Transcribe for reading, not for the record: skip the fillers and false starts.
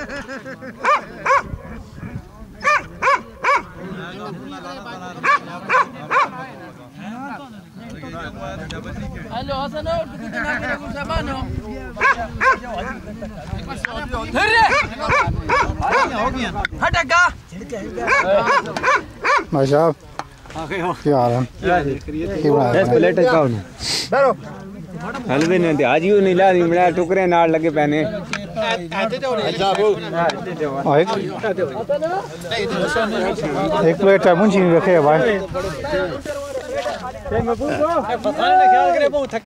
Halo, Hasan, kita nak lagu sama no. हटका भाई साहब क्या हाल है प्लेट काउन हलवे ने आज यू नहीं ला मिला टुकड़े नाल लगे पहने एक प्लेट है मुंशी रखे भाई